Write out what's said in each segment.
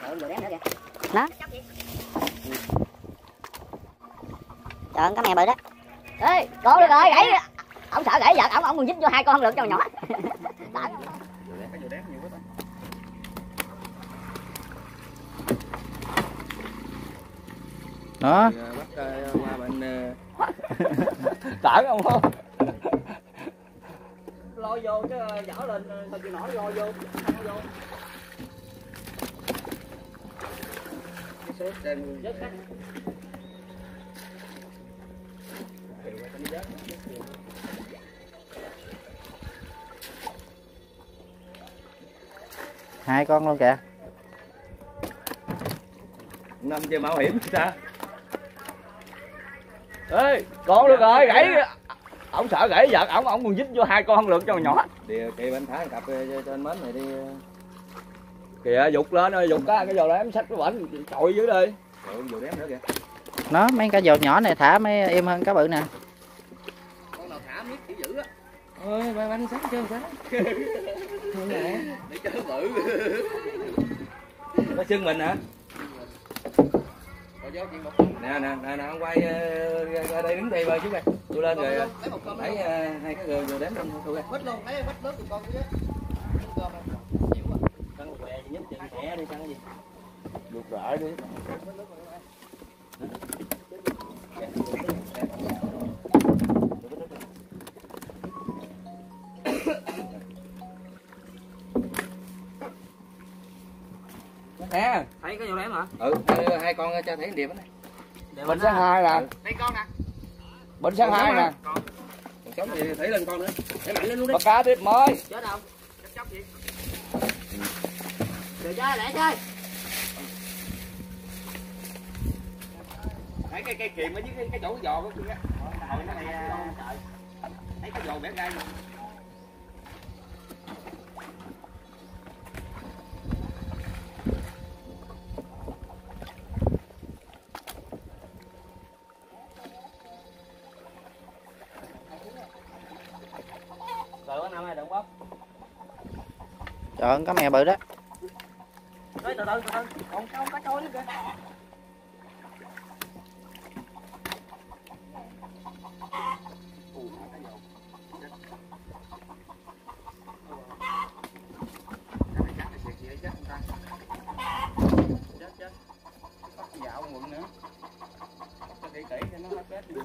Đó. Trời cá mè bự đó. Ê, con được rồi, gãy. Ông sợ gãy giật, ông còn dính vô 2 con lượt cho nhỏ. Đó. Bắt qua bên Tởn không không? Lôi vô chứ dở lên sao chịu nổi, lôi vô không vô. số trên Dứt á. Hai con luôn kìa. năm chơi mạo hiểm ta. Ê, con được rồi, gãy. Ông sợ gãy giật, ông còn dính vô 2 con lượt cho nhỏ. Đi kìa bên thả cặp trên mến này đi. Kìa, dục lên ơi, dục cái giò đếm xách cái bển trội dưới đi. Rồi vừa đếm nữa kìa. Nó mấy cá giò nhỏ này thả mới êm hơn cá bự nè. Con nào thả miết kiểu dữ á. Ôi ba bánh sáng chưa sáng. Để cho nó bự. Nó xưng mình hả? Rồi vô chuyện một. Nè ông quay ra đây đứng đây bơi chứ kìa. Tôi lên rồi thấy hai cái gờ vừa đếm lên thôi kìa. Quýt luôn, lấy quýt nước con chứ. Cơm chịu quá. Căng què gì nhất chân khẽ đi căng cái gì. Được rải đi. Nè. Thấy cái vô đếm hả? Ừ, hai con cho thấy điệp này. Bên sáng 2 nè. Đây con nè. Bên sáng 2 nè. Còn sống thì thấy lên con nữa. Thấy mạnh lên luôn đi. Bắt cá tiếp mới. Chết đâu? Chắp chắp gì? Chơi chơi, để chơi. Thấy cái kìm ở dưới cái chỗ giò của kia á. Hồi nó này trời. Thấy cái giò bẻ gai luôn. Rồi có năm ai đừng bóc. Trời ơi, cá mè bự đó. Từ từ. Còn cá trôi nữa kìa. Dạo quận nữa. Cho kỹ cho nó hết được.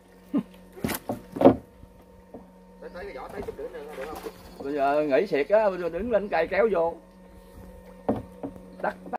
Tới cái vỏ tới chút nữa được không? Bây giờ nghỉ xịt á, đứng lên cây kéo vô. Đắt.